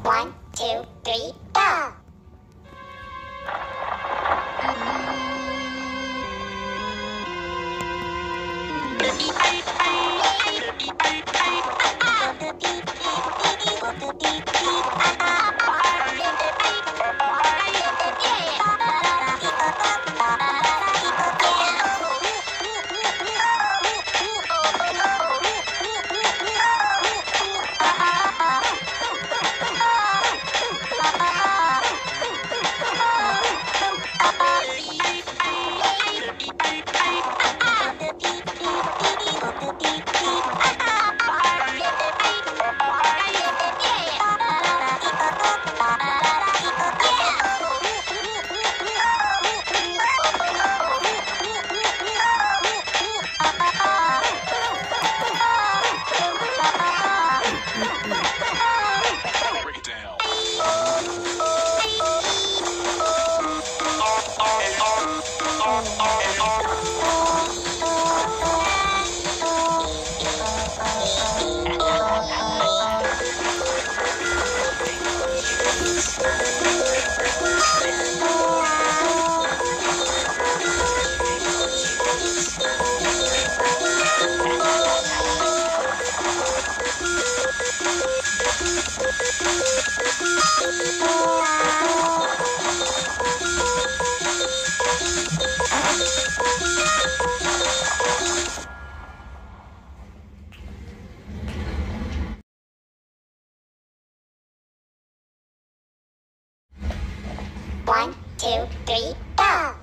One, two, three, go! One, two, three, go!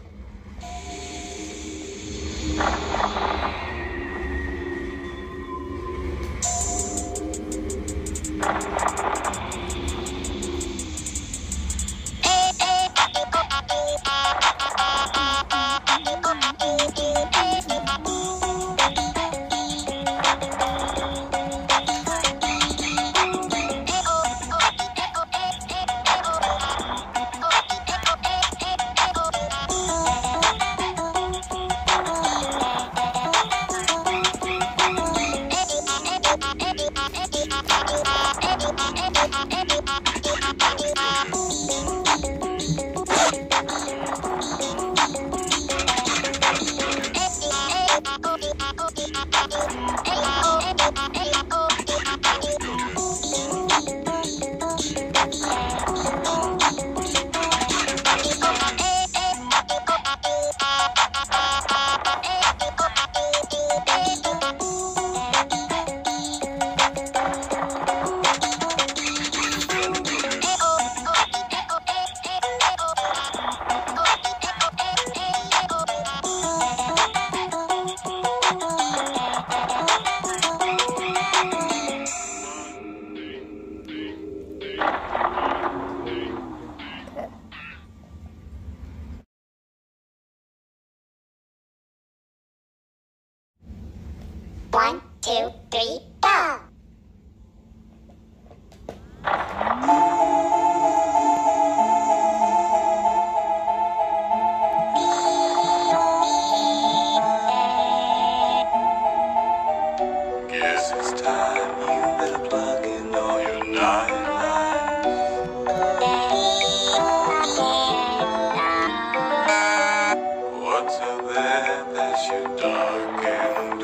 One, two, three, go! Guess it's time you better plug in all your nightlights. What's out there that you dark and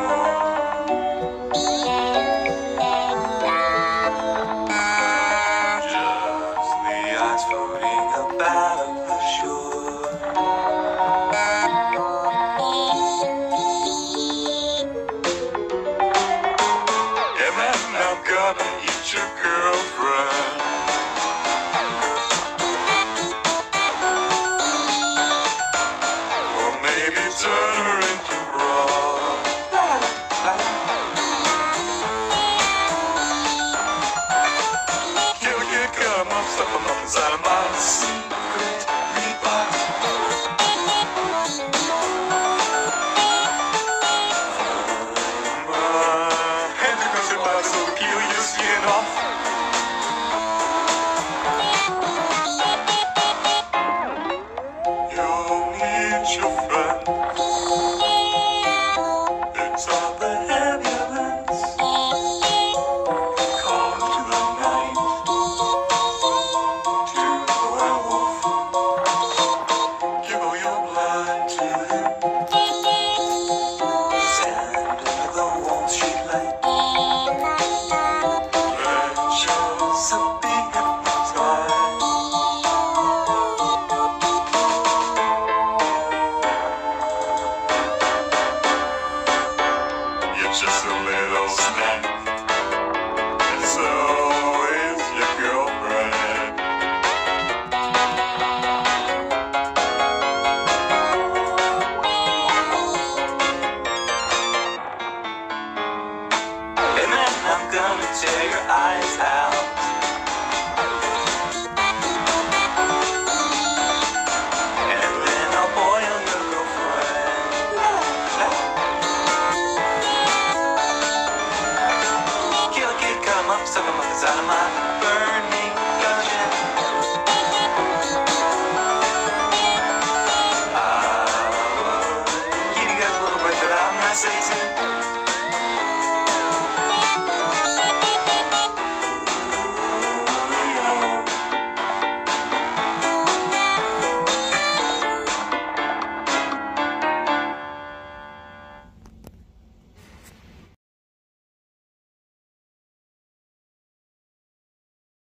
just the ice floating about the shore. Yeah, man, I'm gonna eat your girlfriend. Or maybe turn her into broth. Can't come up, stuff them up inside of my secret box. And because your body's so peel your skin off. You'll need your friend. It's all the ambulance. Call to the night. inside of my